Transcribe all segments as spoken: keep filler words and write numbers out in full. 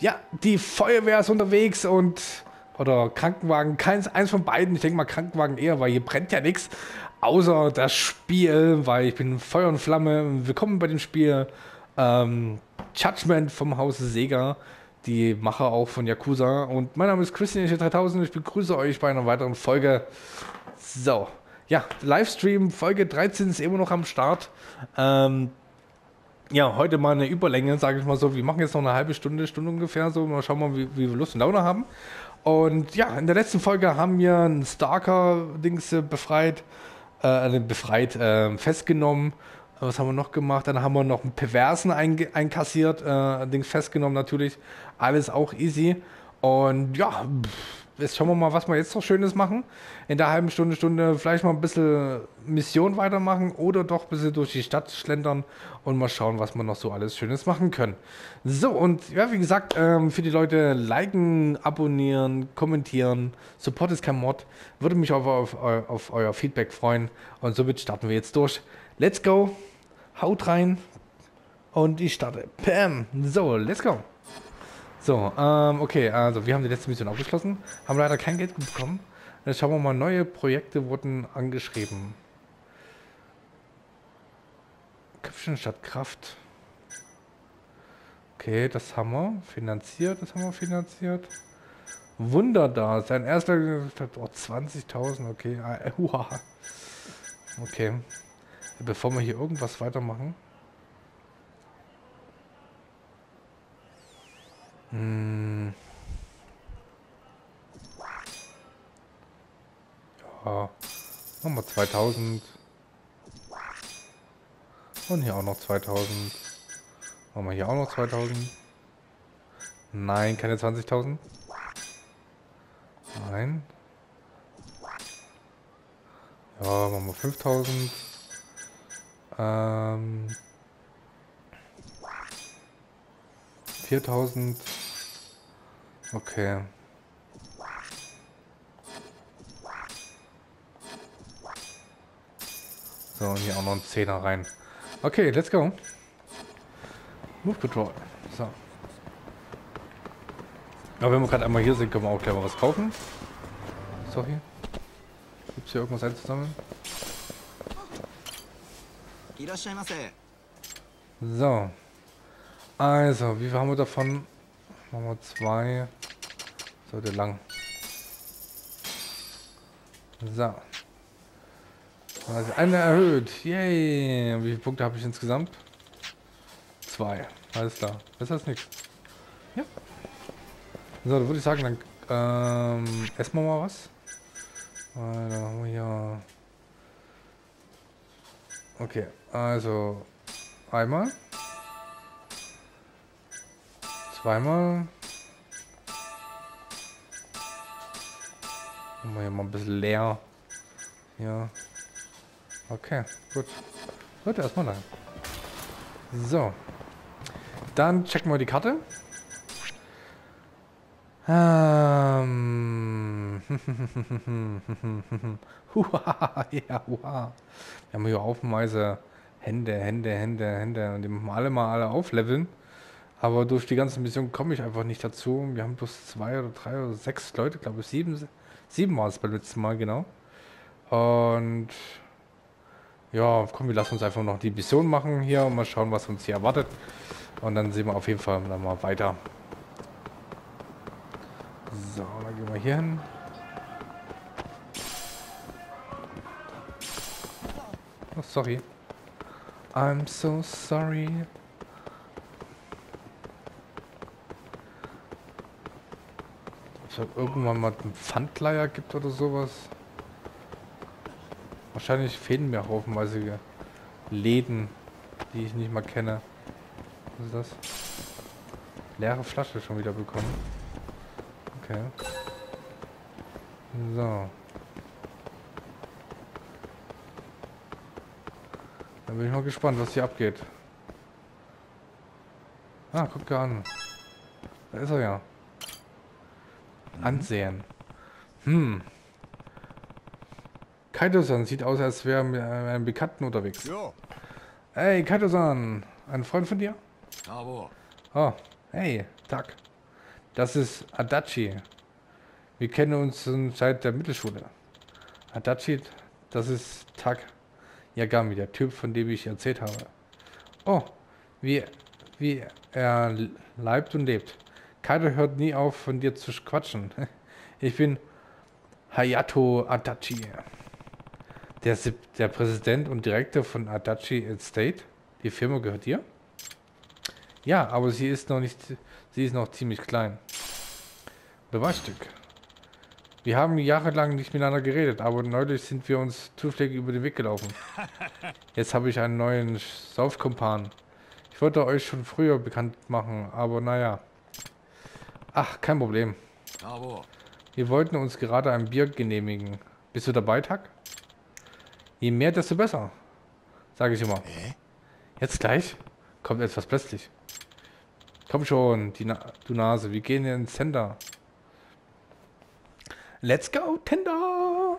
ja, die Feuerwehr ist unterwegs und oder Krankenwagen, keins, eins von beiden. Ich denke mal Krankenwagen eher, weil hier brennt ja nichts. Außer das Spiel, weil ich bin Feuer und Flamme. Willkommen bei dem Spiel ähm, Judgment vom Hause Sega, die Macher auch von Yakuza. Und mein Name ist Christian dreitausend. Ich begrüße euch bei einer weiteren Folge. So, ja, Livestream Folge dreizehn ist immer noch am Start. Ähm, ja, heute mal eine Überlänge, sage ich mal so. Wir machen jetzt noch eine halbe Stunde, Stunde ungefähr so. Mal schauen wir, wie, wie wir Lust und Laune haben. Und ja, in der letzten Folge haben wir einen Stalker-Dings befreit, äh, befreit, äh, festgenommen. Was haben wir noch gemacht? Dann haben wir noch einen Perversen einge einkassiert, äh, Dings festgenommen natürlich. Alles auch easy. Und ja, jetzt schauen wir mal, was wir jetzt noch Schönes machen. In der halben Stunde, Stunde vielleicht mal ein bisschen Mission weitermachen oder doch ein bisschen durch die Stadt schlendern und mal schauen, was wir noch so alles Schönes machen können. So, und ja, wie gesagt, ähm, für die Leute liken, abonnieren, kommentieren, Support ist kein Mod, würde mich auf, auf, auf euer Feedback freuen und somit starten wir jetzt durch. Let's go, haut rein und ich starte. Pam, so, let's go. So, ähm, okay, also wir haben die letzte Mission abgeschlossen, haben leider kein Geld bekommen. Jetzt schauen wir mal, neue Projekte wurden angeschrieben. Köpfchen statt Kraft. Okay, das haben wir finanziert, das haben wir finanziert. Wunder da, sein erster, oh, zwanzigtausend, okay, äh, uha. Okay, bevor wir hier irgendwas weitermachen. Hm. Ja, nochmal zweitausend. Und hier auch noch zweitausend. Machen wir hier auch noch zweitausend. Nein, keine zwanzigtausend. Nein. Ja, machen wir fünftausend. Ähm. viertausend. Okay. So, und hier auch noch ein Zehner rein. Okay, let's go. Move Control. So. Aber wenn wir gerade einmal hier sind, können wir auch gleich mal was kaufen. Sorry. Gibt es hier irgendwas einzusammeln? So. Also, wie viel haben wir davon? Machen wir zwei. Sollte lang. So. Also eine erhöht. Yay. Wie viele Punkte habe ich insgesamt? Zwei. Alles klar. Besser als nichts. Ja. So, dann würde ich sagen, dann ähm, essen wir mal was. Äh, dann haben wir hier. Okay, also einmal. Zweimal. Machen wir hier mal ein bisschen leer. Ja. Okay, gut. Gut, erstmal lang. So. Dann checken wir die Karte. Ähm. Huha, ja, huha. Wir haben hier haufenweise Hände, Hände, Hände, Hände. Und die müssen wir alle mal alle aufleveln. Aber durch die ganze Mission komme ich einfach nicht dazu. Wir haben bloß zwei oder drei oder sechs Leute, glaube ich. Sieben, sieben war es beim letzten Mal, genau. Und ja, komm, wir lassen uns einfach noch die Mission machen hier und mal schauen, was uns hier erwartet. Und dann sehen wir auf jeden Fall dann mal weiter. So, dann gehen wir hier hin. Oh, sorry. I'm so sorry. Ob es irgendwann mal einen Pfandleiher gibt oder sowas. Wahrscheinlich fehlen mir haufenweise Läden, die ich nicht mal kenne. Was ist das? Leere Flasche schon wieder bekommen. Okay. So. Dann bin ich mal gespannt, was hier abgeht. Ah, guck dir an. Da ist er ja. Ansehen. Hm. Kaito-san sieht aus, als wäre er mit einem Bekannten unterwegs. Hey, Kaito-san. Ein Freund von dir? Oh, hey, Tag. Das ist Adachi. Wir kennen uns schon seit der Mittelschule. Adachi, das ist Tak Yagami, der Typ, von dem ich erzählt habe. Oh, wie, wie er leibt und lebt. Kaido hört nie auf, von dir zu quatschen. Ich bin Hayato Adachi, der, der Präsident und Direktor von Adachi Estate. Die Firma gehört dir? Ja, aber sie ist noch nicht, sie ist noch ziemlich klein. Beweisstück. Wir haben jahrelang nicht miteinander geredet, aber neulich sind wir uns zufällig über den Weg gelaufen. Jetzt habe ich einen neuen Saufkumpan. Ich wollte euch schon früher bekannt machen, aber naja. Ach, kein Problem. Wir wollten uns gerade ein Bier genehmigen. Bist du dabei, Tak? Je mehr, desto besser. Sage ich immer. Jetzt gleich? Kommt etwas plötzlich. Komm schon, die Na du Nase, wir gehen ins Center. Let's go, Tender!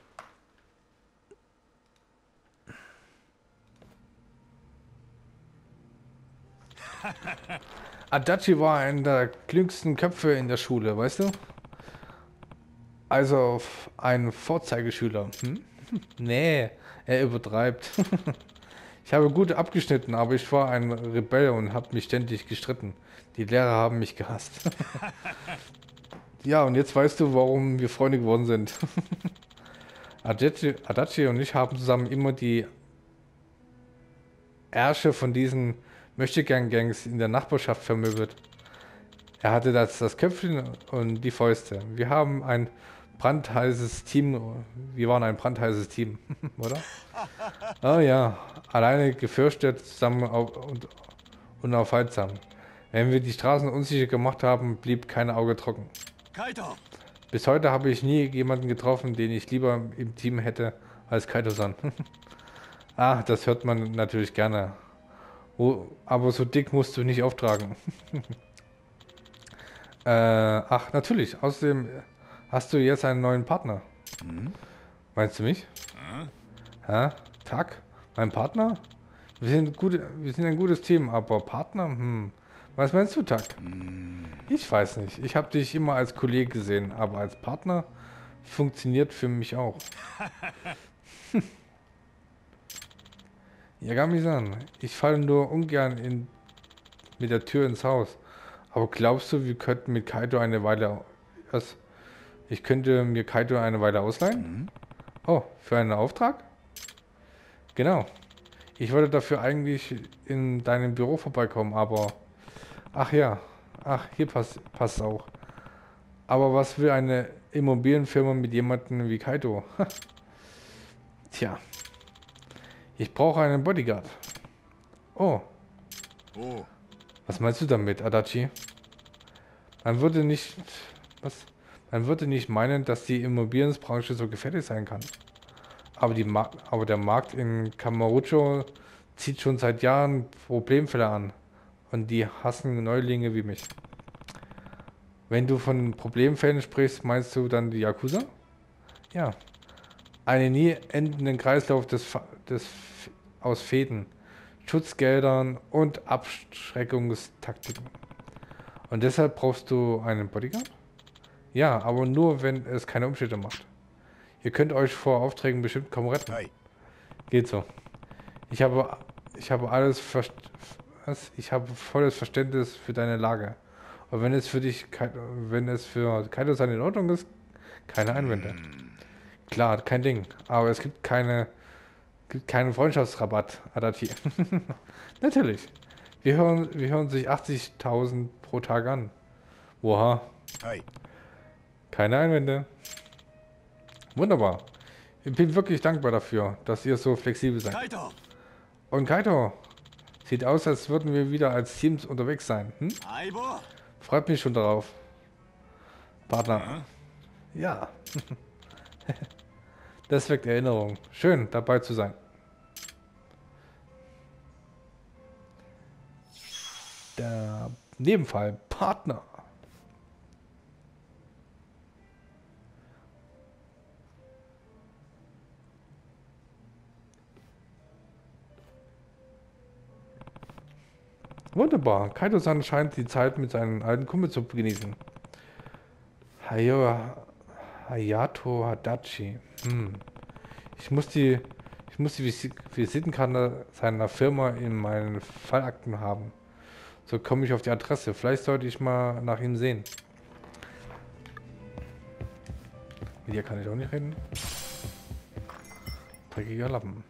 Adachi war einer der klügsten Köpfe in der Schule, weißt du? Also ein Vorzeigeschüler. Hm? Nee, er übertreibt. Ich habe gut abgeschnitten, aber ich war ein Rebell und habe mich ständig gestritten. Die Lehrer haben mich gehasst. Ja, und jetzt weißt du, warum wir Freunde geworden sind. Adachi, Adachi und ich haben zusammen immer die Ärsche von diesen Möchtegern-Gangs in der Nachbarschaft vermöbelt. Er hatte das, das Köpfchen und die Fäuste. Wir haben ein brandheißes Team. Wir waren ein brandheißes Team, oder? Oh ja, alleine gefürchtet, zusammen auf, und unaufhaltsam. Wenn wir die Straßen unsicher gemacht haben, blieb kein Auge trocken. Kaito. Bis heute habe ich nie jemanden getroffen, den ich lieber im Team hätte als Kaito-san. Ah, das hört man natürlich gerne. Oh, aber so dick musst du nicht auftragen. äh, ach, natürlich. Außerdem hast du jetzt einen neuen Partner. Mhm. Meinst du mich? Mhm. Hä? Tak? Mein Partner? Wir sind, gut, wir sind ein gutes Team, aber Partner? Hm. Was meinst du, Tak? Mhm. Ich weiß nicht. Ich habe dich immer als Kollege gesehen, aber als Partner funktioniert für mich auch. Yagami-san, ich falle nur ungern in, mit der Tür ins Haus. Aber glaubst du, wir könnten mit Kaito eine Weile... Was? Ich könnte mir Kaito eine Weile ausleihen? Mhm. Oh, für einen Auftrag? Genau. Ich wollte dafür eigentlich in deinem Büro vorbeikommen, aber... Ach ja. Ach, hier passt passt auch. Aber was will eine Immobilienfirma mit jemandem wie Kaito? Tja. Ich brauche einen Bodyguard. Oh. Oh. Was meinst du damit, Adachi? Man würde nicht... Was? Man würde nicht meinen, dass die Immobilienbranche so gefährlich sein kann. Aber, die Ma aber der Markt in Kamurocho zieht schon seit Jahren Problemfälle an. Und die hassen Neulinge wie mich. Wenn du von Problemfällen sprichst, meinst du dann die Yakuza? Ja. Einen nie endenden Kreislauf des, des aus Fäden, Schutzgeldern und Abschreckungstaktiken. Und deshalb brauchst du einen Bodyguard? Ja, aber nur, wenn es keine Umstände macht. Ihr könnt euch vor Aufträgen bestimmt kaum retten. Hey. Geht so. Ich habe, ich habe alles, Verst was? Ich habe volles Verständnis für deine Lage. Und wenn es für dich, wenn es für Kaito-san in Ordnung ist, keine Einwände. Klar, kein Ding. Aber es gibt keine, gibt keinen Freundschaftsrabatt, Adachi. Natürlich. Wir hören, wir hören sich achtzigtausend pro Tag an. Oha. Hey. Keine Einwände. Wunderbar. Ich bin wirklich dankbar dafür, dass ihr so flexibel seid. Kaito. Und Kaito, sieht aus, als würden wir wieder als Teams unterwegs sein. Hm? Freut mich schon darauf. Partner. Ja. Das weckt Erinnerung. Schön, dabei zu sein. Der Nebenfall. Partner. Wunderbar. Kaito-san scheint die Zeit mit seinen alten Kumpel zu genießen. Hayo, Hayato Hadachi. Hm. Ich muss die, ich muss die Visi- Visitenkarte seiner Firma in meinen Fallakten haben. So komme ich auf die Adresse. Vielleicht sollte ich mal nach ihm sehen. Mit dir kann ich auch nicht reden. Dreckiger Lappen.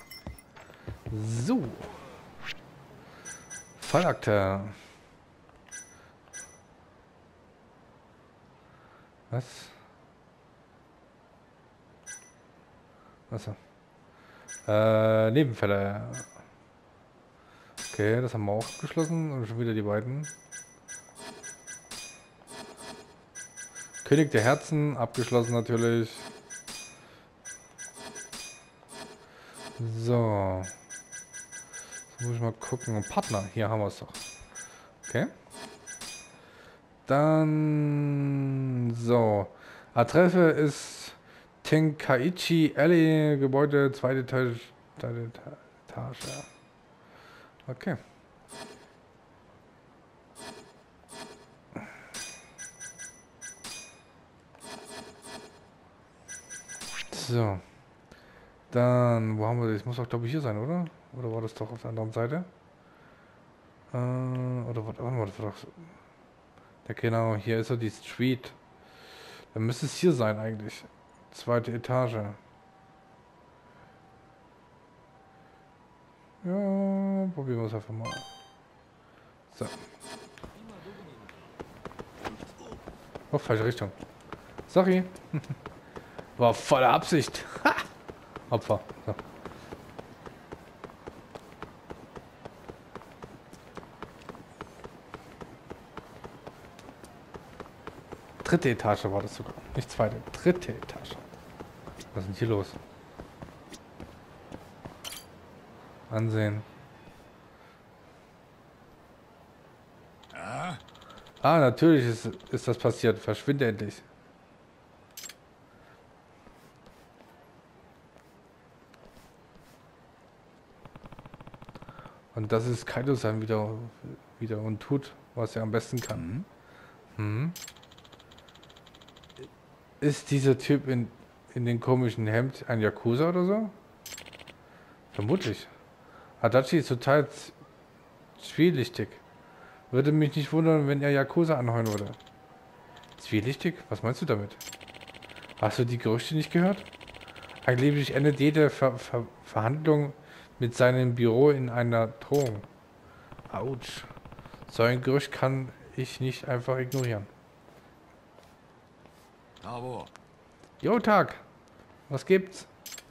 So. Fallakte. Was? Achso. Äh, Nebenfälle. Okay, das haben wir auch abgeschlossen. Und schon wieder die beiden. König der Herzen, abgeschlossen natürlich. So. Jetzt muss ich mal gucken. Partner, hier haben wir es doch. Okay. Dann so. Adresse ist Tenkaichi Alley, Gebäude, zweite Etage. Zweite Etage. Okay. So. Dann, wo haben wir das? Muss doch, glaube ich, hier sein, oder? Oder war das doch auf der anderen Seite? Äh, oder was? Oh, das war doch. Ja, genau, hier ist ja die Street. Dann müsste es hier sein, eigentlich. Zweite Etage. Ja, probieren wir es einfach mal. So. Oh, falsche Richtung. Sorry. War voller Absicht. Ha! Opfer. So. Dritte Etage war das sogar. Nicht zweite. Dritte Etage. Was ist denn hier los? Ansehen. Ah, Ah, natürlich ist, ist das passiert. Verschwinde endlich. Und das ist Kaido-san wieder, wieder und tut, was er am besten kann. Hm. Ist dieser Typ in, in dem komischen Hemd ein Yakuza oder so? Vermutlich. Adachi ist total z- zwielichtig. Würde mich nicht wundern, wenn er Yakuza anheuern würde. Zwielichtig? Was meinst du damit? Hast du die Gerüchte nicht gehört? Angeblich endet jede Ver Ver Verhandlung mit seinem Büro in einer Drohung. Autsch. So ein Gerücht kann ich nicht einfach ignorieren. aber Jo, Tag. Was gibt's?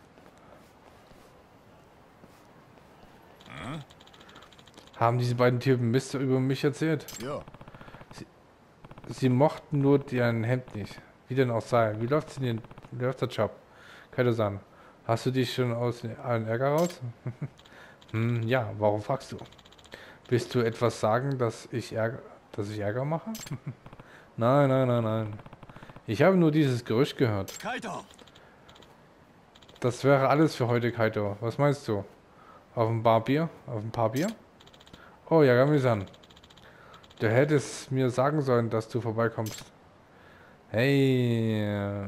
Haben diese beiden Typen Mist über mich erzählt? ja, Sie mochten nur dein Hemd nicht. Wie denn auch sei. Wie läuft's in den, wie läuft der Job? Kaito-san, hast du dich schon aus allen Ärger raus? hm, ja, warum fragst du? Willst du etwas sagen, dass ich Ärger, dass ich Ärger mache? nein, nein, nein, nein. Ich habe nur dieses Gerücht gehört. Kaito! Das wäre alles für heute, Kaito. Was meinst du? Auf ein paar Bier? Auf ein paar Bier? Oh, Yagami-san. Du hättest mir sagen sollen, dass du vorbeikommst. Hey. äh,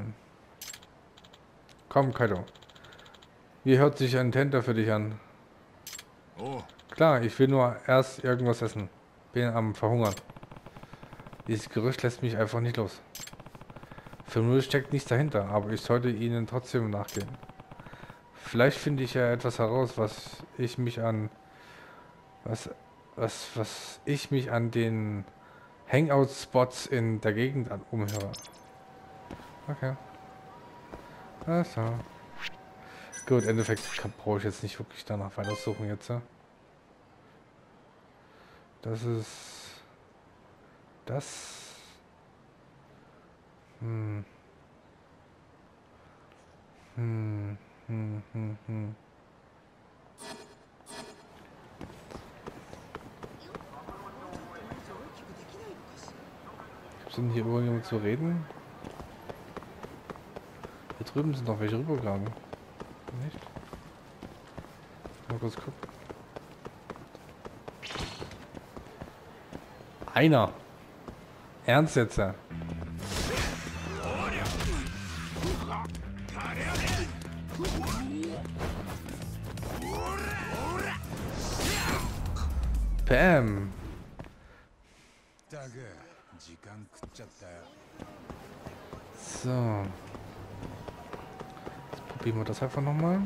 Komm, Kaito. Wie hört sich ein Tenter für dich an? Oh, Klar, ich will nur erst irgendwas essen. Bin am Verhungern. Dieses Gerücht lässt mich einfach nicht los. Für null steckt nichts dahinter, aber ich sollte ihnen trotzdem nachgehen. Vielleicht finde ich ja etwas heraus, was ich mich an... Was, was, was ich mich an den Hangout-Spots in der Gegend an, umhöre. Okay. Also. Gut, im Endeffekt brauche ich jetzt nicht wirklich danach weiter suchen jetzt. Ja? Das ist... Das... Hm. Hm. Hm, hm, hm. Gibt's denn hier irgendjemand zu reden? Hier drüben sind noch welche rübergegangen. Nicht? Mal kurz gucken. Einer. Ernst jetzt? Bam. So. Jetzt probieren wir das einfach nochmal.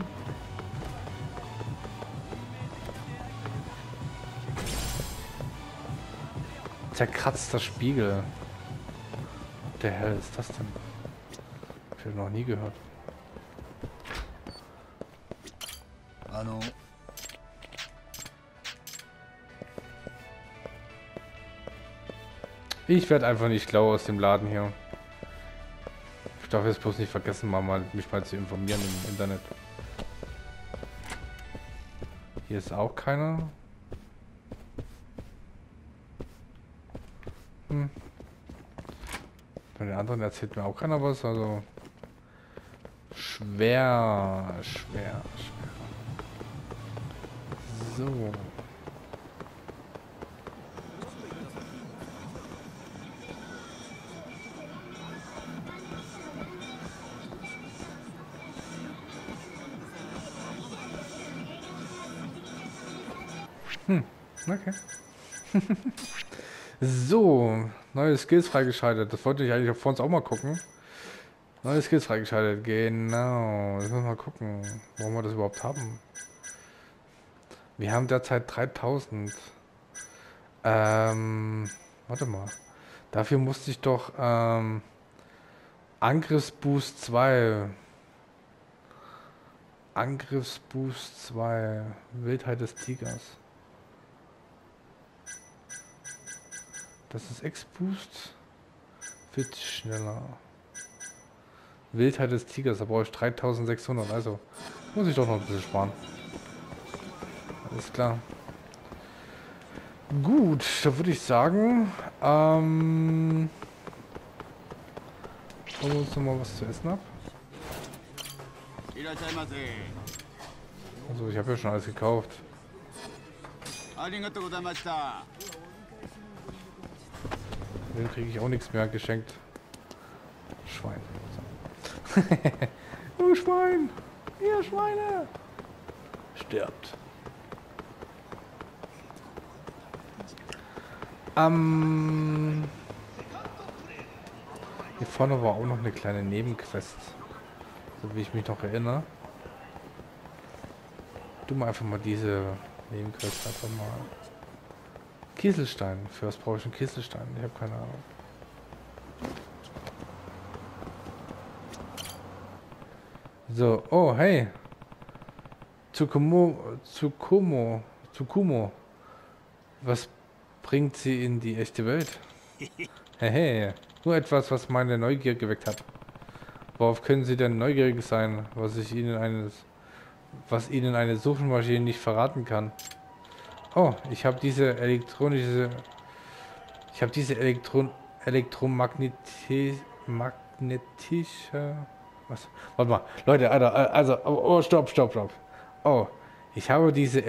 Zerkratzter Spiegel. Was der hell ist das denn? Ich habe noch nie gehört. Hallo. Ich werde einfach nicht schlau aus dem Laden hier. Ich darf jetzt bloß nicht vergessen, mal, mal mich mal zu informieren im Internet. Hier ist auch keiner. Hm. Bei den anderen erzählt mir auch keiner was, also schwer, schwer, schwer. So. Hm, okay. So, neue Skills freigeschaltet. Das wollte ich eigentlich vor uns auch mal gucken. Neue Skills freigeschaltet, genau. Jetzt müssen wir mal gucken, warum wir das überhaupt haben. Wir haben derzeit dreitausend. Ähm, warte mal. Dafür musste ich doch ähm, Angriffsboost zwei. Angriffsboost zwei. Wildheit des Tigers. Das ist X-Boost. Wird schneller. Wildheit des Tigers, da brauche ich dreitausendsechshundert. Also muss ich doch noch ein bisschen sparen. Alles klar. Gut, da würde ich sagen, ähm, holen wir uns noch mal was zu essen ab. Also ich habe ja schon alles gekauft. Den kriege ich auch nichts mehr geschenkt. Schwein. Oh Schwein! Ihr Schweine! Stirbt. Ähm, hier vorne war auch noch eine kleine Nebenquest. So wie ich mich noch erinnere. Du mal einfach mal diese Nebenquest einfach mal. Kieselstein. Für was brauche ich einen Kieselstein? Ich habe keine Ahnung. So, oh hey. Tsukumo, Tsukumo, Tsukumo. Was bringt sie in die echte Welt? Hey, hey. Nur etwas, was meine Neugier geweckt hat. Worauf können Sie denn neugierig sein, was ich Ihnen eines, was Ihnen eine Suchmaschine nicht verraten kann? Oh, ich habe diese elektronische, ich habe diese Elektron, elektromagnetische, magnetische, was? Warte mal, Leute, Alter, also, oh, stopp, stopp, stopp. Oh, ich habe diese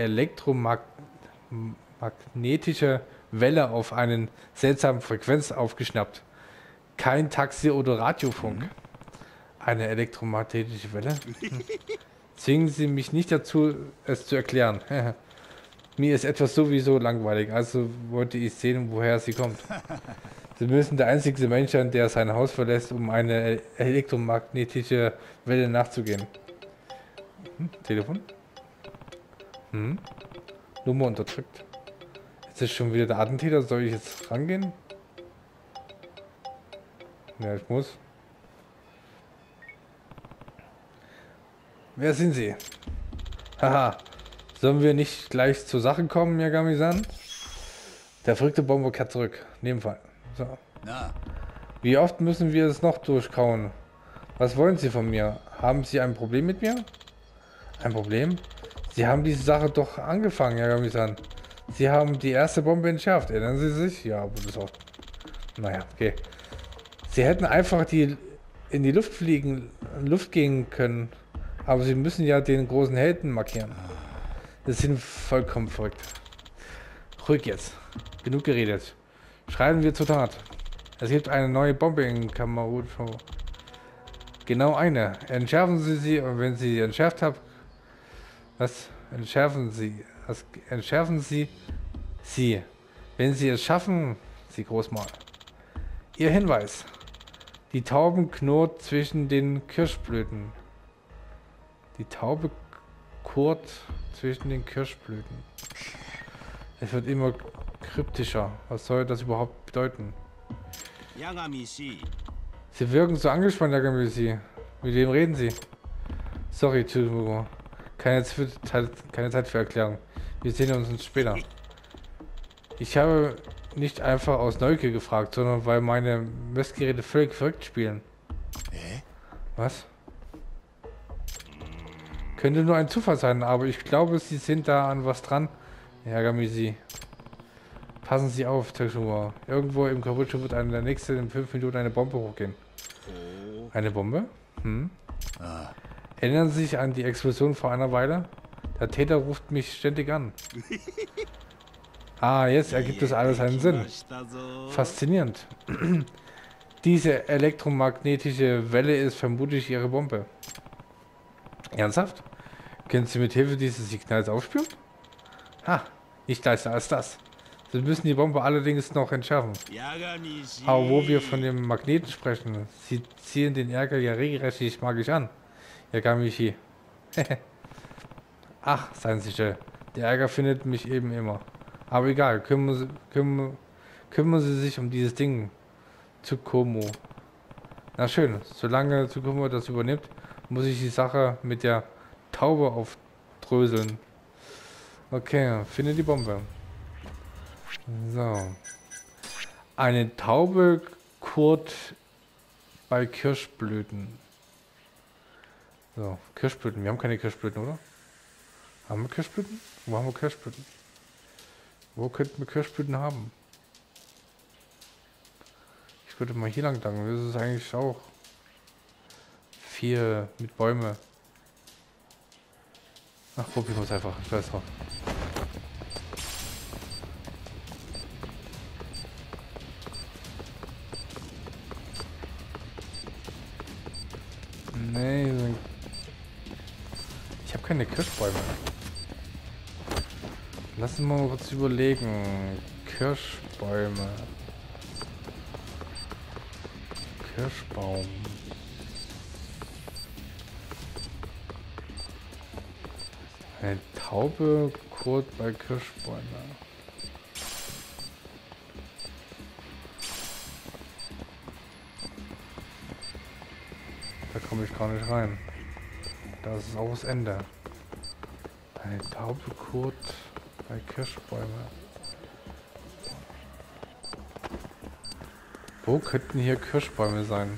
elektromagnetische Welle auf einen seltsamen Frequenz aufgeschnappt. Kein Taxi oder Radiofunk. Mhm. Eine elektromagnetische Welle? Hm. Zwingen Sie mich nicht dazu, es zu erklären. Mir ist etwas sowieso langweilig, also wollte ich sehen, woher sie kommt. Sie müssen der einzige Mensch sein, der sein Haus verlässt, um eine elektromagnetische Welle nachzugehen. Hm, Telefon? Hm? Nummer unterdrückt. Jetzt ist schon wieder der Attentäter, soll ich jetzt rangehen? Ja, ich muss. Wer sind Sie? Haha. Sollen wir nicht gleich zur Sache kommen, Yagami-san? Der verrückte Bomber kehrt zurück. Nebenfall. So. Na. Wie oft müssen wir es noch durchkauen? Was wollen Sie von mir? Haben Sie ein Problem mit mir? Ein Problem? Sie haben diese Sache doch angefangen, Yagami-san. Sie haben die erste Bombe entschärft. Erinnern Sie sich? Ja, aber das auch. Naja, okay. Sie hätten einfach die in die Luft fliegen, Luft gehen können. Aber Sie müssen ja den großen Helden markieren. Das sind vollkommen verrückt. Ruhig jetzt. Genug geredet. Schreiten wir zur Tat. Es gibt eine neue Bombe in Kamerun. Genau eine. Entschärfen Sie sie und wenn Sie sie entschärft haben... Was? Entschärfen Sie... Was? Entschärfen Sie sie. Wenn Sie es schaffen... Sie Großmal. Ihr Hinweis. Die Tauben knurrt zwischen den Kirschblüten. Die Taube kurrt zwischen den Kirschblüten. Es wird immer kryptischer. Was soll das überhaupt bedeuten? Sie wirken so angespannt, Yagami. Mit wem reden Sie? Sorry, Tsuru. Keine Zeit, keine Zeit für Erklärung. Wir sehen uns später. Ich habe nicht einfach aus Neugier gefragt, sondern weil meine Messgeräte völlig verrückt spielen. Äh? Was? Könnte nur ein Zufall sein, aber ich glaube, Sie sind da an was dran. Yagami. Passen Sie auf, Teshua. Irgendwo im Kabucho wird eine der nächste in fünf Minuten eine Bombe hochgehen. Eine Bombe? Hm. Ah. Erinnern Sie sich an die Explosion vor einer Weile? Der Täter ruft mich ständig an. Ah, jetzt ergibt das alles einen Sinn. Faszinierend. Diese elektromagnetische Welle ist vermutlich Ihre Bombe. Ernsthaft? Können Sie mit Hilfe dieses Signals aufspüren? Ha, nicht leichter als das. Sie müssen die Bombe allerdings noch entschärfen. Aber wo wir von dem Magneten sprechen, Sie ziehen den Ärger ja regelrecht magisch an. Yagami. Ach, seien Sie still. Der Ärger findet mich eben immer. Aber egal, kümmern Sie, kümmern, kümmern Sie sich um dieses Ding. Tsukumo. Na schön, solange Tsukumo das übernimmt, muss ich die Sache mit der Taube aufdröseln. Okay, finde die Bombe. So. Eine Taube kurrt bei Kirschblüten. So, Kirschblüten. Wir haben keine Kirschblüten, oder? Haben wir Kirschblüten? Wo haben wir Kirschblüten? Wo könnten wir Kirschblüten haben? Ich würde mal hier lang lang. Das ist eigentlich auch viel mit Bäume. Ach, probieren wir es einfach. Ich weiß drauf. Nee, ich habe keine Kirschbäume. Lass uns mal kurz überlegen. Kirschbäume. Kirschbaum. Eine Taube kurrt bei Kirschbäumen. Da komme ich gar nicht rein. Das ist auch das Ende. Eine Taube kurrt bei Kirschbäumen. Wo könnten hier Kirschbäume sein?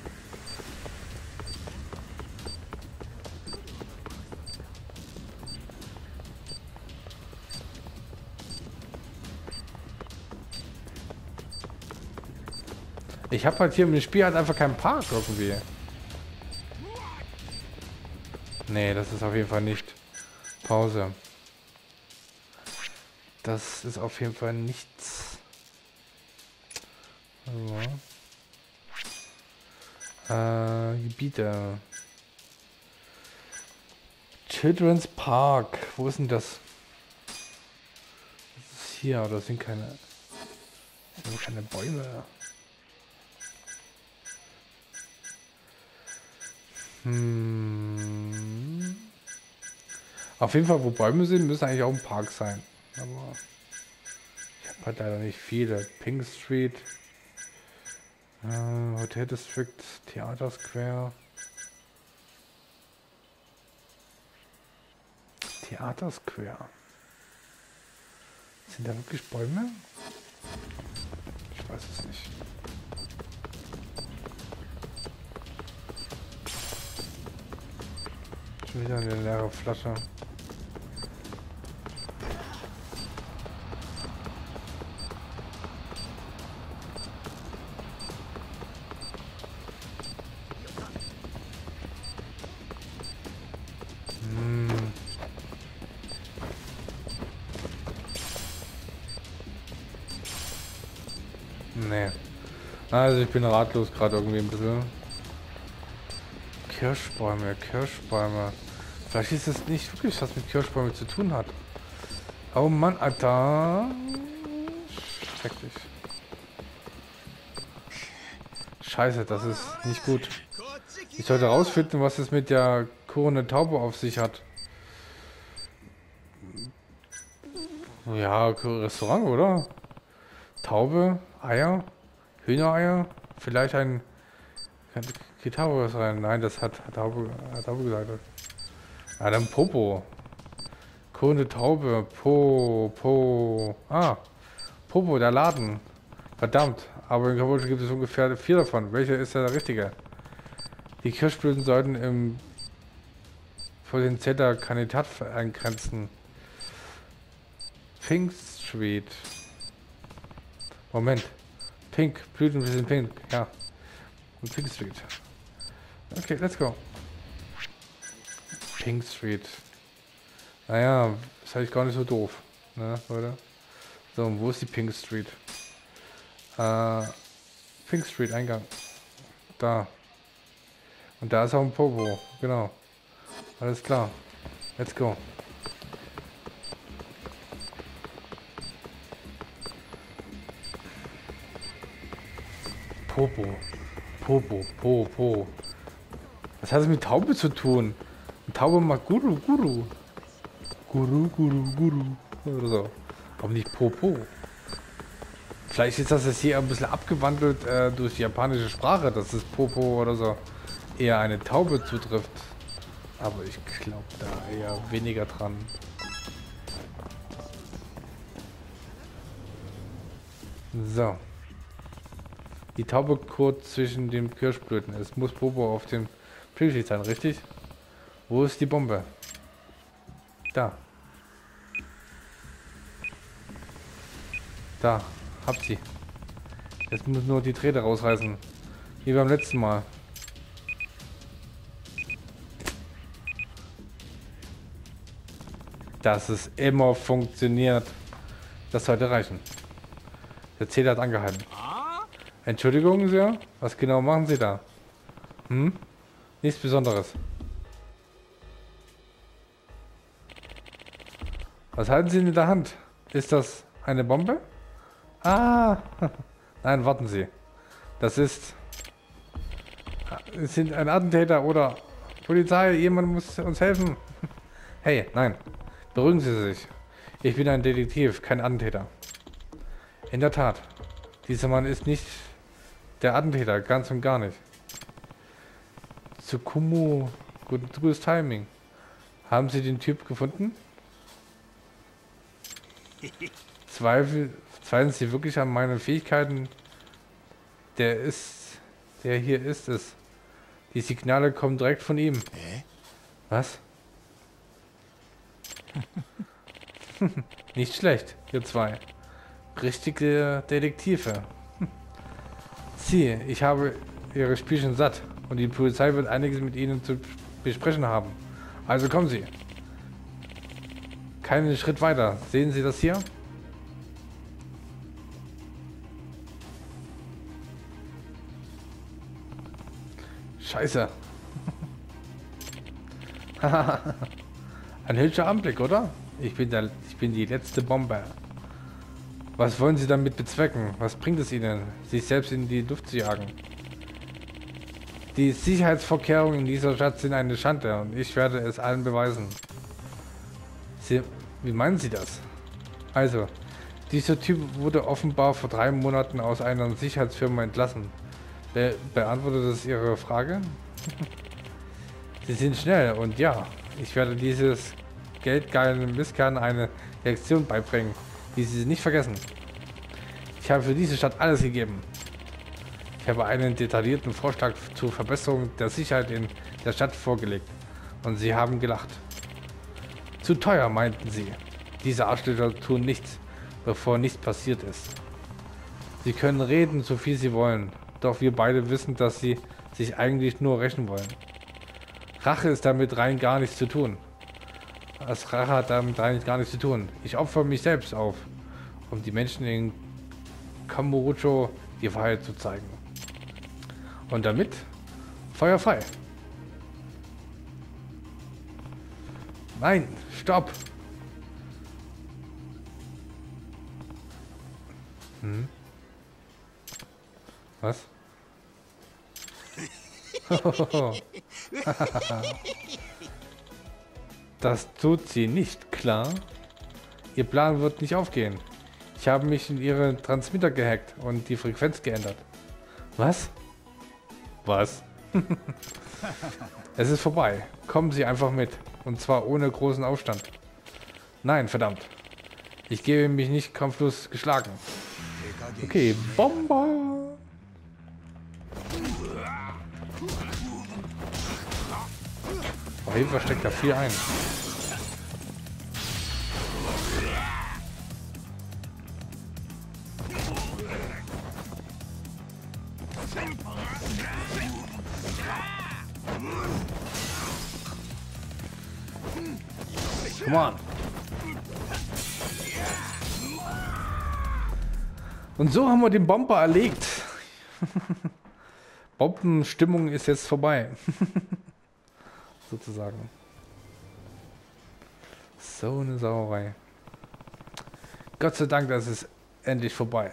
Ich habe halt hier im Spiel halt einfach keinen Park irgendwie. Nee, das ist auf jeden Fall nicht Pause. Das ist auf jeden Fall nichts. So. Äh, Gebiete. Children's Park. Wo ist denn das? Das ist hier, oder sind keine. Das sind keine Bäume. Hm. Auf jeden Fall, wo Bäume sind, müssen eigentlich auch ein Park sein. Aber ich habe halt leider nicht viele. Pink Street, äh, Hotel District, Theater Square. Theater Square. Sind da wirklich Bäume? Ich weiß es nicht. Schon wieder eine leere Flasche. Hm. Nee. Also ich bin ratlos gerade irgendwie ein bisschen. Kirschbäume, Kirschbäume. Vielleicht ist es nicht wirklich was mit Kirschbäumen zu tun hat. Oh Mann, Alter. Schrecklich. Scheiße, das ist nicht gut. Ich sollte herausfinden, was es mit der Krone Taube auf sich hat. Ja, Restaurant, oder? Taube, Eier, Hühnereier, vielleicht ein... Geht Taube was rein? Nein, das hat, hat, Taube, hat Taube gesagt. Ah, dann Popo. Krone Taube, Po, Po... Ah, Popo, der Laden. Verdammt, aber in Kambodscha gibt es ungefähr vier davon. Welcher ist der richtige? Die Kirschblüten sollten im potenzieller Kandidat eingrenzen. Pink Street. Moment. Pink. Blüten sind pink. Ja. Und Pink Street. Okay, let's go. Pink Street. Naja, ist eigentlich gar nicht so doof. Ne, Leute? So, und wo ist die Pink Street? Äh, Pink Street, Eingang. Da. Und da ist auch ein Popo. Genau. Alles klar. Let's go. Popo. Popo. Popo. Was hat es mit Taube zu tun? Eine Taube macht Guru, Guru. Guru, Guru, Guru. Oder so. Aber nicht Popo. Vielleicht ist das jetzt hier ein bisschen abgewandelt äh, durch die japanische Sprache, dass es Popo oder so eher eine Taube zutrifft. Aber ich glaube da eher weniger dran. So. Die Taube kurz zwischen den Kirschblüten. Es muss Popo auf dem Pilz sein, richtig? Wo ist die Bombe? Da. Da. Habt sie. Jetzt muss nur die Drähte rausreißen. Wie beim letzten Mal. Dass es immer funktioniert. Das sollte reichen. Der Zähler hat angehalten. Entschuldigung, Sir. Was genau machen Sie da? Hm? Nichts Besonderes. Was halten Sie in der Hand? Ist das eine Bombe? Ah! Nein, warten Sie. Das ist... Es sind ein Attentäter oder... Polizei, jemand muss uns helfen. Hey, nein. Beruhigen Sie sich. Ich bin ein Detektiv, kein Attentäter. In der Tat. Dieser Mann ist nicht der Attentäter, ganz und gar nicht. Tsukumo, gutes Timing. Haben Sie den Typ gefunden? Zweifel, zweifeln Sie wirklich an meinen Fähigkeiten? Der ist, der hier ist es. Die Signale kommen direkt von ihm. Hä? Was? Nicht schlecht, ihr zwei. Richtige Detektive. Sie, ich habe Ihre Spielchen satt und die Polizei wird einiges mit Ihnen zu besprechen haben. Also kommen Sie. Keinen Schritt weiter. Sehen Sie das hier? Scheiße. Ein hübscher Anblick, oder? Ich bin, der, ich bin die letzte Bombe. Was wollen Sie damit bezwecken? Was bringt es Ihnen, sich selbst in die Luft zu jagen? Die Sicherheitsvorkehrungen in dieser Stadt sind eine Schande und ich werde es allen beweisen. Sie, wie meinen Sie das? Also, dieser Typ wurde offenbar vor drei Monaten aus einer Sicherheitsfirma entlassen. Be beantwortet das Ihre Frage? Sie sind schnell und ja, ich werde dieses geldgeilen Misskern eine Lektion beibringen, die Sie nicht vergessen. Ich habe für diese Stadt alles gegeben. Ich habe einen detaillierten Vorschlag zur Verbesserung der Sicherheit in der Stadt vorgelegt und Sie haben gelacht. Zu teuer, meinten Sie. Diese Arschlöcher tun nichts, bevor nichts passiert ist. Sie können reden, so viel Sie wollen, doch wir beide wissen, dass Sie sich eigentlich nur rächen wollen. Rache ist damit rein gar nichts zu tun. Das Rache hat damit rein gar nichts zu tun. Ich opfere mich selbst auf, um die Menschen in Kamurocho die Wahrheit zu zeigen. Und damit Feuer frei. Nein, stopp! Hm. Was? Das tut sie nicht, klar? Ihr Plan wird nicht aufgehen. Ich habe mich in ihre Transmitter gehackt und die Frequenz geändert. Was? Was? Es ist vorbei. Kommen Sie einfach mit. Und zwar ohne großen Aufstand. Nein, verdammt. Ich gebe mich nicht kampflos geschlagen. Okay, Bomber! Auf jeden Fall steckt da viel ein. Come on. Und so haben wir den Bomber erlegt. Bombenstimmung ist jetzt vorbei. Sozusagen. So eine Sauerei. Gott sei Dank, das ist endlich vorbei.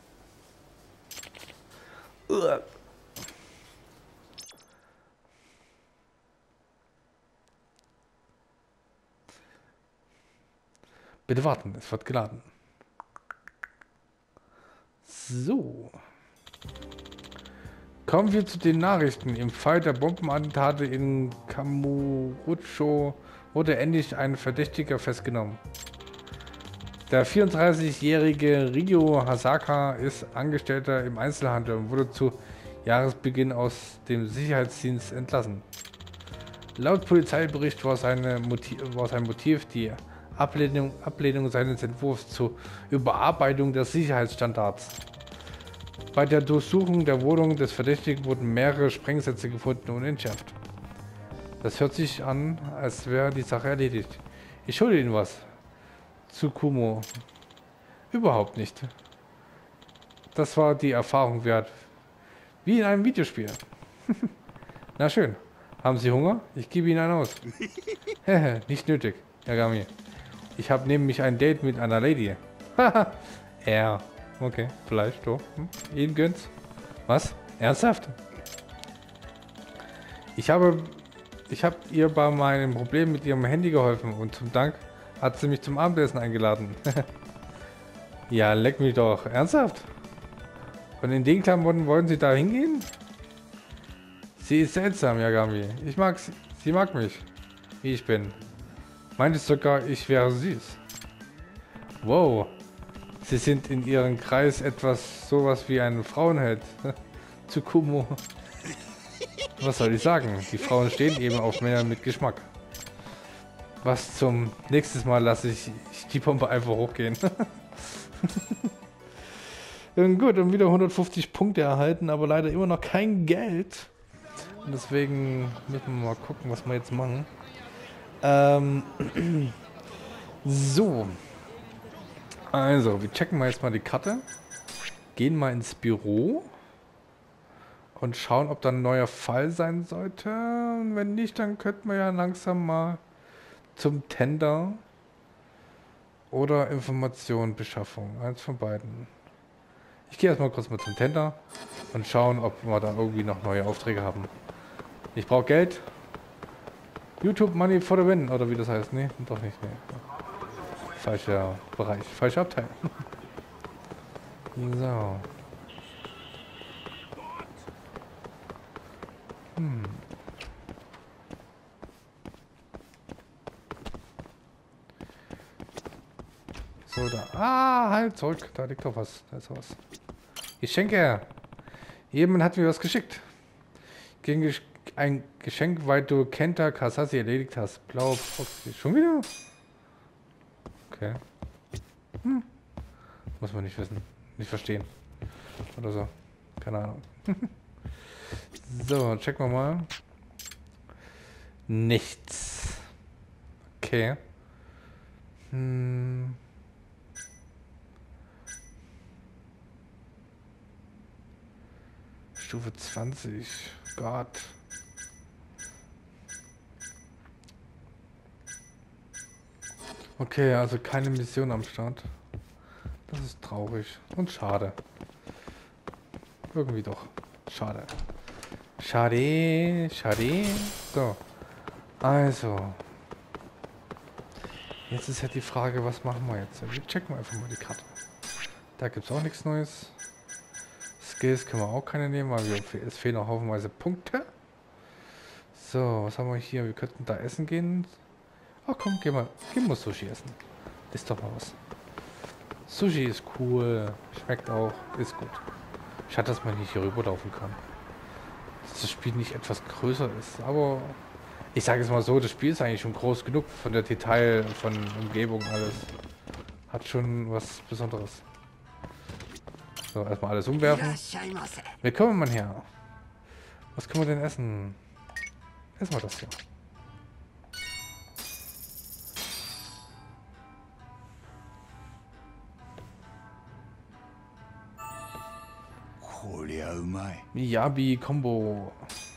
Uah. Bitte warten, es wird geladen. So. Kommen wir zu den Nachrichten. Im Fall der Bombenattentate in Kamurocho wurde endlich ein Verdächtiger festgenommen. Der vierunddreißigjährige Ryo Hasaka ist Angestellter im Einzelhandel und wurde zu Jahresbeginn aus dem Sicherheitsdienst entlassen. Laut Polizeibericht war, seine Motiv, war sein Motiv die Ablehnung, Ablehnung seines Entwurfs zur Überarbeitung der Sicherheitsstandards. Bei der Durchsuchung der Wohnung des Verdächtigen wurden mehrere Sprengsätze gefunden und entschärft. Das hört sich an, als wäre die Sache erledigt. Ich schulde Ihnen was. Tsukumo. Überhaupt nicht. Das war die Erfahrung wert. Wie in einem Videospiel. Na schön. Haben Sie Hunger? Ich gebe Ihnen einen aus. Hehe, nicht nötig, Yagami. Ich habe nämlich ein Date mit einer Lady. Haha. Ja. Okay, vielleicht doch. Hm? Ihnen gönnt's. Was? Ernsthaft? Ich habe, ich habe ihr bei meinem Problem mit ihrem Handy geholfen und zum Dank hat sie mich zum Abendessen eingeladen. Ja, leck mich doch. Ernsthaft? Und in den Klamotten wollen Sie da hingehen? Sie ist seltsam, Yagami. Ich mag sie. Sie mag mich, wie ich bin. Meinte sogar, ich wäre süß. Wow. Sie sind in ihrem Kreis etwas sowas wie ein Frauenheld. Tsukumo. Was soll ich sagen? Die Frauen stehen eben auf Männer mit Geschmack. Was zum nächstes Mal lasse ich die Bombe einfach hochgehen. Gut, und wieder hundertfünfzig Punkte erhalten, aber leider immer noch kein Geld. Und deswegen müssen wir mal gucken, was wir jetzt machen. Ähm, so. Also, wir checken mal jetzt mal die Karte. Gehen mal ins Büro. Und schauen, ob da ein neuer Fall sein sollte. Und wenn nicht, dann könnten wir ja langsam mal zum Tender oder Informationenbeschaffung. Eins von beiden. Ich gehe erstmal kurz mal zum Tender und schauen, ob wir da irgendwie noch neue Aufträge haben. Ich brauche Geld. YouTube Money for the Win, oder wie das heißt. Nee, doch nicht. Nee. Falscher Bereich, falscher Abteil. So. Hm. So, da. Ah, halt zurück. Da liegt doch was. Da ist was. Geschenke. Jemand hat mir was geschickt. Gegen Gesch ein Geschenk, weil du Kenta Kasasi erledigt hast. Blaue Proxy. Schon wieder? Okay. Hm. Muss man nicht wissen. Nicht verstehen. Oder so. Keine Ahnung. So, checken wir mal. Nichts. Okay. Hm. Stufe zwanzig. Gott. Okay, also keine Mission am Start. Das ist traurig und schade. Irgendwie doch. Schade. Schade, schade. So. Also. Jetzt ist ja die Frage, was machen wir jetzt? Wir checken einfach mal die Karte. Da gibt es auch nichts Neues. Skills können wir auch keine nehmen, weil wir, es fehlen noch haufenweise Punkte. So, was haben wir hier? Wir könnten da essen gehen. Ach komm, gehen wir, gehen wir Sushi essen. Ist doch mal was. Sushi ist cool. Schmeckt auch. Ist gut. Schade, dass man nicht hier rüberlaufen kann. Dass das Spiel nicht etwas größer ist. Aber ich sage es mal so, das Spiel ist eigentlich schon groß genug von der Detail, von Umgebung, alles. Hat schon was Besonderes. So, erstmal alles umwerfen. Wir kommen mal her. Was können wir denn essen? Essen wir das hier. Miyabi Combo.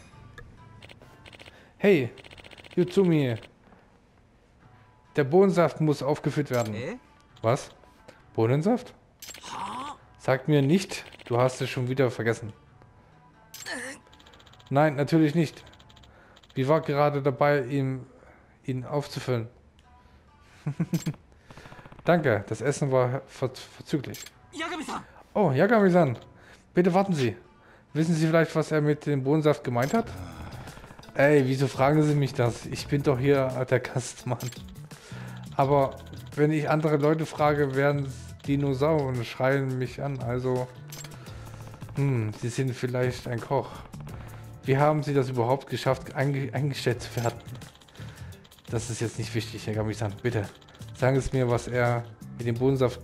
Hey, Yuzumi. Der Bohnensaft muss aufgefüllt werden. Äh? Was? Bohnensaft? Sag mir nicht, du hast es schon wieder vergessen. Nein, natürlich nicht. Ich war gerade dabei, ihm, ihn aufzufüllen. Danke, das Essen war ver verzüglich. Yagami-san! Oh, Yagami-san. Bitte warten Sie. Wissen Sie vielleicht, was er mit dem Bohnensaft gemeint hat? Ey, wieso fragen Sie mich das? Ich bin doch hier der Gastmann. Aber wenn ich andere Leute frage, werden Dinosaurier und schreien mich an. Also, hm, Sie sind vielleicht ein Koch. Wie haben Sie das überhaupt geschafft, einge eingestellt zu werden? Das ist jetzt nicht wichtig, Herr Yagami-san. Bitte, sagen Sie mir, was er mit dem Bohnensaft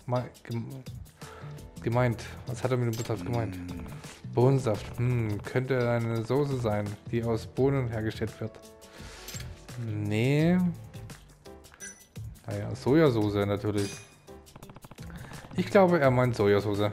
gemeint. Was hat er mit dem Bohnensaft gemeint? Bohnensaft. Hm, könnte eine Soße sein, die aus Bohnen hergestellt wird. Nee. Naja, Sojasauce natürlich. Ich glaube, er meint Sojasauce.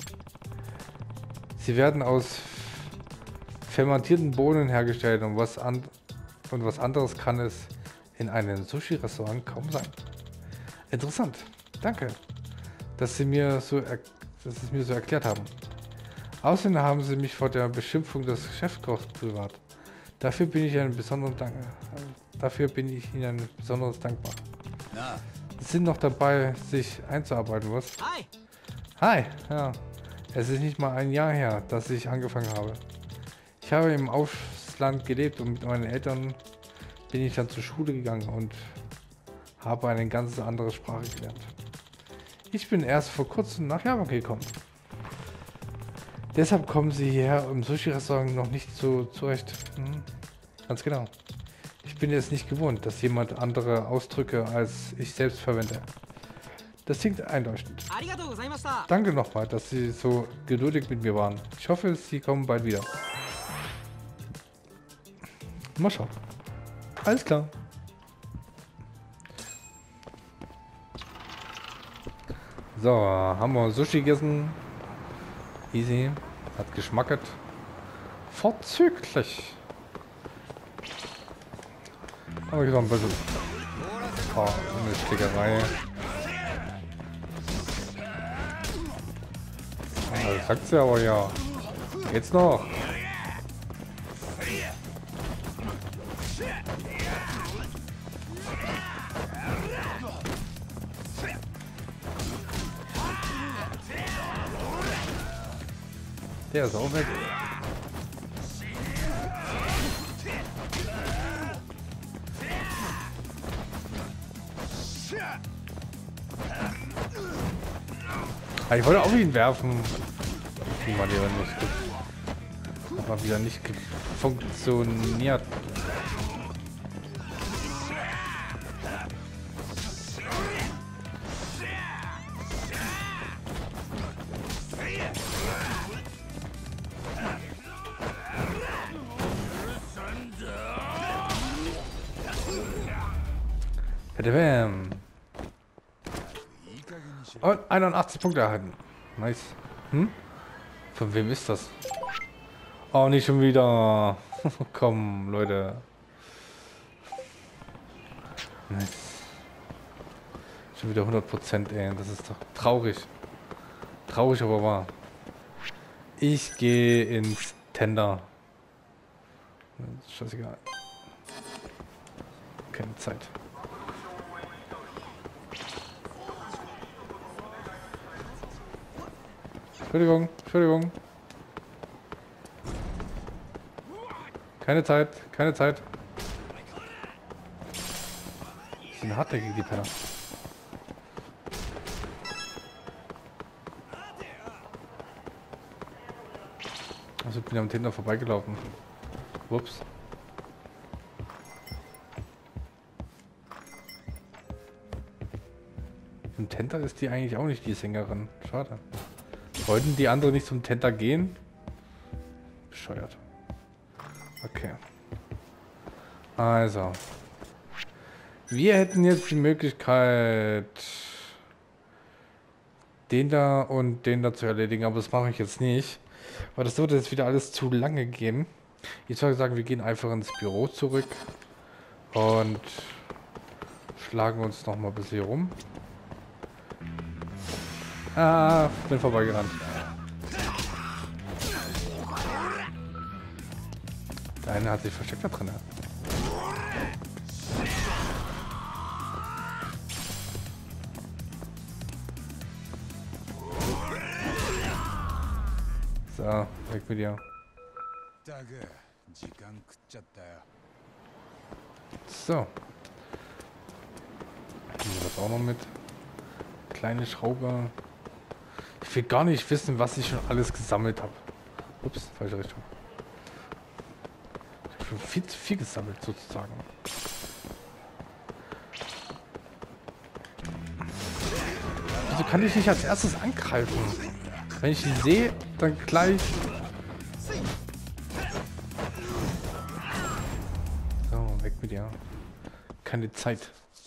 Sie werden aus fermentierten Bohnen hergestellt und was, an und was anderes kann es in einem Sushi-Restaurant kaum sein. Interessant. Danke, dass Sie mir so er dass Sie es mir so erklärt haben. Außerdem haben Sie mich vor der Beschimpfung des Chefkochs bewahrt. Dafür bin ich Ihnen besonders dank dafür bin ich Ihnen besonders dankbar. Na, Sie sind noch dabei, sich einzuarbeiten, was? Hi! Hi, ja. Es ist nicht mal ein Jahr her, dass ich angefangen habe. Ich habe im Ausland gelebt und mit meinen Eltern bin ich dann zur Schule gegangen und habe eine ganz andere Sprache gelernt. Ich bin erst vor kurzem nach Japan gekommen. Deshalb kommen Sie hierher im Sushi-Restaurant noch nicht so zurecht. Hm, ganz genau. Ich bin es nicht gewohnt, dass jemand andere Ausdrücke als ich selbst verwende. Das klingt einleuchtend. Danke nochmal, dass Sie so geduldig mit mir waren. Ich hoffe, Sie kommen bald wieder. Mal schauen. Alles klar. So, haben wir Sushi gegessen. Easy. Hat geschmacket. Vorzüglich. Aber ich noch ein bisschen. Oh, eine Schlägerei. Oh, das sagt sie aber ja. Geht's noch? Der ist auch weg. Ah, ich wollte auf ihn werfen. Die mal lieber nicht. Hat mal wieder nicht funktioniert. Bam. Und einundachtzig Punkte erhalten. Nice. Hm? Von wem ist das? Oh, nicht schon wieder. Komm, Leute. Nice. Schon wieder hundert Prozent, ey. Das ist doch traurig. Traurig, aber wahr. Ich gehe ins Tender. Scheißegal. Keine Zeit. Entschuldigung, Entschuldigung. Keine Zeit, keine Zeit. Die sind hartnäckig, die Penner. Also ich bin am Tinder vorbeigelaufen. Ups. Im Tenter ist die eigentlich auch nicht die Sängerin. Schade. Wollten die anderen nicht zum Tenter gehen? Bescheuert. Okay. Also. Wir hätten jetzt die Möglichkeit, den da und den da zu erledigen, aber das mache ich jetzt nicht, weil das würde jetzt wieder alles zu lange gehen. Ich würde sagen, wir gehen einfach ins Büro zurück und schlagen uns noch mal ein bisschen rum. Ah, bin vorbeigerannt. Der eine hat sich versteckt da drin. So, weg mit dir. So. Nehmen wir das auch noch mit. Kleine Schraube. Ich will gar nicht wissen, was ich schon alles gesammelt habe. Ups, falsche Richtung. Ich habe schon viel zu viel gesammelt, sozusagen. Wieso kann ich nicht als erstes angreifen? Wenn ich ihn sehe, dann gleich... So, weg mit dir. Keine Zeit.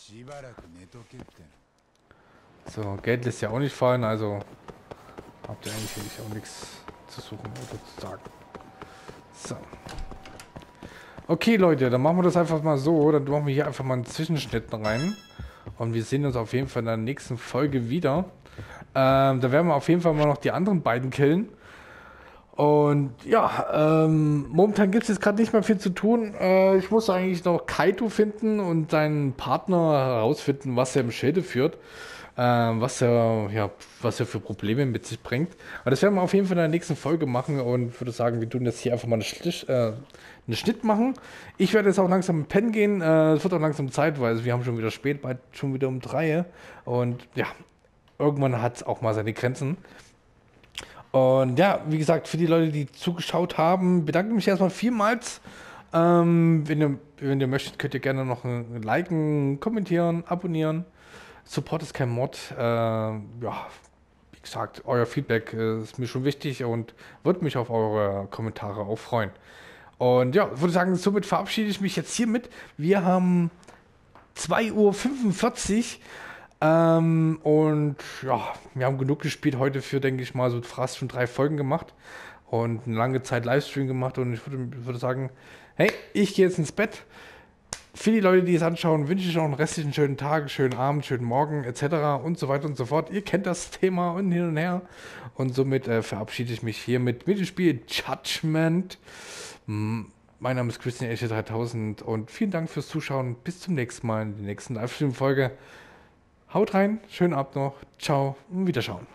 So, Geld lässt ja auch nicht fallen, also habt ihr eigentlich auch nichts zu suchen oder zu sagen. So. Okay, Leute, dann machen wir das einfach mal so. Dann machen wir hier einfach mal einen Zwischenschnitt rein. Und wir sehen uns auf jeden Fall in der nächsten Folge wieder. Ähm, da werden wir auf jeden Fall mal noch die anderen beiden killen. Und ja, ähm, momentan gibt es jetzt gerade nicht mehr viel zu tun. Äh, ich muss eigentlich noch Kaito finden und seinen Partner herausfinden, was er im Schilde führt. Ähm, was er, ja, was er für Probleme mit sich bringt. Aber das werden wir auf jeden Fall in der nächsten Folge machen und würde sagen, wir tun jetzt hier einfach mal einen Schnitt, äh, einen Schnitt machen. Ich werde jetzt auch langsam pennen gehen. Äh, es wird auch langsam Zeit, weil wir haben schon wieder spät, bald schon wieder um drei. Und ja, irgendwann hat es auch mal seine Grenzen. Und ja, wie gesagt, für die Leute, die zugeschaut haben, bedanke mich erstmal vielmals. Ähm, wenn ihr, wenn ihr möchtet, könnt ihr gerne noch ein liken, kommentieren, abonnieren. Support ist kein Mod. Äh, ja, wie gesagt, euer Feedback äh, ist mir schon wichtig und würde mich auf eure Kommentare auch freuen. Und ja, würde sagen, somit verabschiede ich mich jetzt hiermit. Wir haben zwei Uhr fünfundvierzig ähm, und ja, wir haben genug gespielt heute für, denke ich mal, so fast schon drei Folgen gemacht und eine lange Zeit Livestream gemacht und ich würde, würde sagen, hey, ich gehe jetzt ins Bett. Für die Leute, die es anschauen, wünsche ich noch einen restlichen schönen Tag, schönen Abend, schönen Morgen et cetera und so weiter und so fort. Ihr kennt das Thema und hin und her. Und somit äh, verabschiede ich mich hiermit mit dem Spiel Judgment. Mein Name ist Christian Esche dreitausend und vielen Dank fürs Zuschauen. Bis zum nächsten Mal in der nächsten Livestream-Folge. Haut rein, schönen Abend noch. Ciao und Wiederschauen.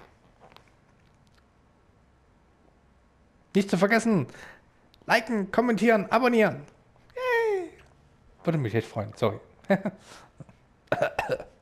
Nicht zu vergessen, liken, kommentieren, abonnieren. Würde mich echt freuen, sorry.